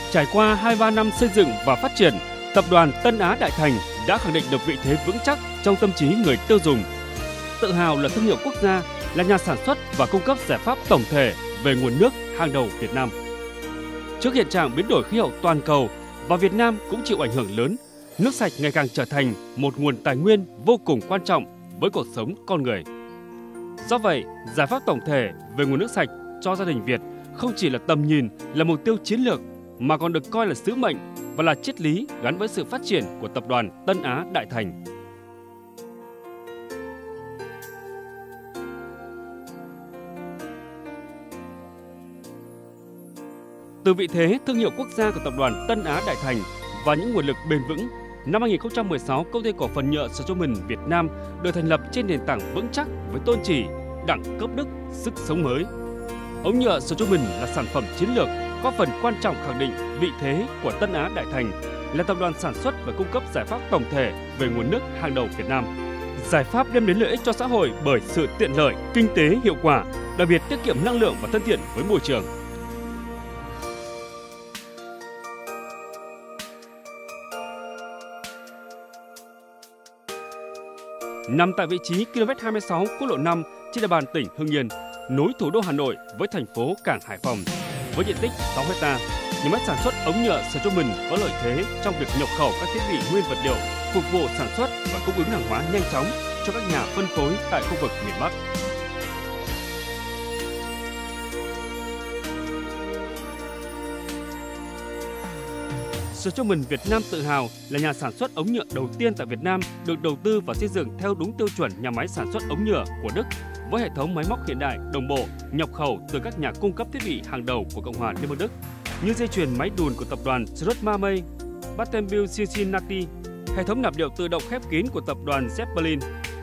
Trải qua 23 năm xây dựng và phát triển, Tập đoàn Tân Á Đại Thành đã khẳng định được vị thế vững chắc trong tâm trí người tiêu dùng. Tự hào là thương hiệu quốc gia, là nhà sản xuất và cung cấp giải pháp tổng thể về nguồn nước hàng đầu Việt Nam. Trước hiện trạng biến đổi khí hậu toàn cầu và Việt Nam cũng chịu ảnh hưởng lớn, nước sạch ngày càng trở thành một nguồn tài nguyên vô cùng quan trọng với cuộc sống con người. Do vậy, giải pháp tổng thể về nguồn nước sạch cho gia đình Việt không chỉ là tầm nhìn, là mục tiêu chiến lược mà còn được coi là sứ mệnh và là triết lý gắn với sự phát triển của Tập đoàn Tân Á Đại Thành. Từ vị thế thương hiệu quốc gia của Tập đoàn Tân Á Đại Thành và những nguồn lực bền vững, năm 2016, Công ty cổ phần nhựa Straumann Việt Nam được thành lập trên nền tảng vững chắc với tôn chỉ đẳng cấp đức, sức sống mới. Ống nhựa Straumann là sản phẩm chiến lược, góp phần quan trọng khẳng định vị thế của Tân Á Đại Thành là tập đoàn sản xuất và cung cấp giải pháp tổng thể về nguồn nước hàng đầu Việt Nam. Giải pháp đem đến lợi ích cho xã hội bởi sự tiện lợi, kinh tế hiệu quả, đặc biệt tiết kiệm năng lượng và thân thiện với môi trường. Nằm tại vị trí km 26 quốc lộ 5 trên địa bàn tỉnh Hưng Yên, nối thủ đô Hà Nội với thành phố Cảng Hải Phòng, với diện tích 6 ha, nhà máy sản xuất ống nhựa Straumann có lợi thế trong việc nhập khẩu các thiết bị nguyên vật liệu phục vụ sản xuất và cung ứng hàng hóa nhanh chóng cho các nhà phân phối tại khu vực miền Bắc. Straumann Việt Nam tự hào là nhà sản xuất ống nhựa đầu tiên tại Việt Nam được đầu tư và xây dựng theo đúng tiêu chuẩn nhà máy sản xuất ống nhựa của Đức, với hệ thống máy móc hiện đại, đồng bộ, nhập khẩu từ các nhà cung cấp thiết bị hàng đầu của Cộng hòa Liên bang Đức, như dây chuyền máy đùn của tập đoàn Straumann, Battenbill Cincinnati, hệ thống nạp liệu tự động khép kín của tập đoàn Zeppelin.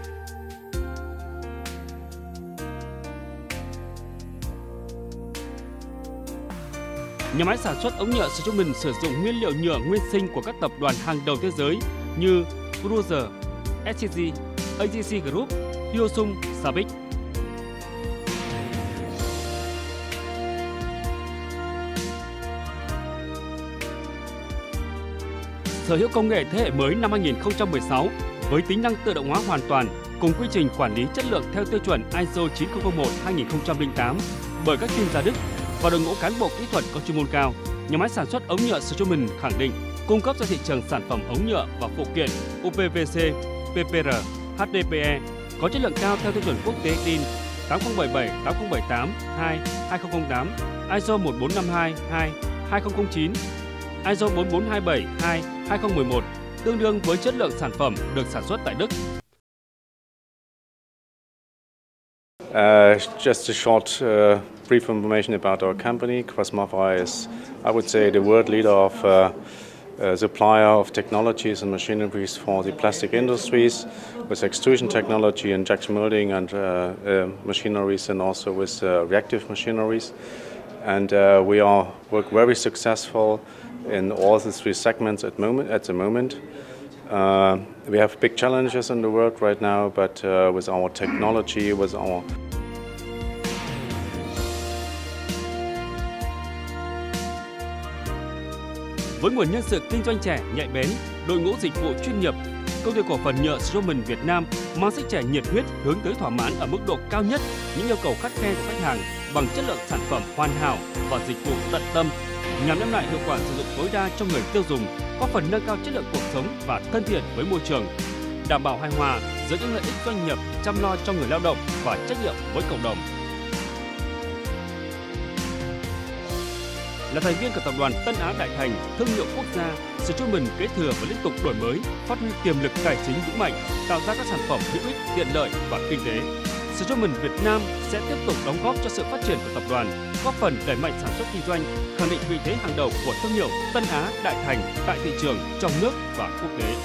Nhà máy sản xuất ống nhựa Straumann sử dụng nguyên liệu nhựa nguyên sinh của các tập đoàn hàng đầu thế giới như Cruiser, SCG, AGC Group, Hyosung, Sabic. Sở hữu công nghệ thế hệ mới năm 2016 với tính năng tự động hóa hoàn toàn cùng quy trình quản lý chất lượng theo tiêu chuẩn ISO 9001:2008 bởi các chuyên gia Đức và đội ngũ cán bộ kỹ thuật có chuyên môn cao, nhà máy sản xuất ống nhựa Straumann khẳng định cung cấp ra thị trường sản phẩm ống nhựa và phụ kiện UPVC, PPR, HDPE có chất lượng cao theo tiêu chuẩn quốc tế DIN 8077, 8078, 2, 2008, ISO 14522, 2, 2009, ISO 44272, 2, 2011, tương đương với chất lượng sản phẩm được sản xuất tại Đức. Just a short brief information about our company. KraussMaffei is, I would say, the world leader of supplier of technologies and machineries for the plastic industries, with extrusion technology, injection molding and machineries, and also with reactive machineries. And we work very successful in all the three segments at the moment. We have big challenges in the world right now, but with our technology, with our Với nguồn nhân sự kinh doanh trẻ, nhạy bén, đội ngũ dịch vụ chuyên nghiệp, Công ty cổ phần nhựa Straumann Việt Nam mang sức trẻ nhiệt huyết hướng tới thỏa mãn ở mức độ cao nhất những yêu cầu khắt khe của khách hàng bằng chất lượng sản phẩm hoàn hảo và dịch vụ tận tâm, nhằm đem lại hiệu quả sử dụng tối đa cho người tiêu dùng, góp phần nâng cao chất lượng cuộc sống và thân thiện với môi trường, đảm bảo hài hòa giữa những lợi ích doanh nghiệp chăm lo cho người lao động và trách nhiệm với cộng đồng. Là thành viên của tập đoàn Tân Á Đại Thành, thương hiệu quốc gia, Straumann kế thừa và liên tục đổi mới, phát huy tiềm lực tài chính vững mạnh, tạo ra các sản phẩm hữu ích, tiện lợi và kinh tế. Straumann Việt Nam sẽ tiếp tục đóng góp cho sự phát triển của tập đoàn, góp phần đẩy mạnh sản xuất kinh doanh, khẳng định vị thế hàng đầu của thương hiệu Tân Á Đại Thành tại thị trường trong nước và quốc tế.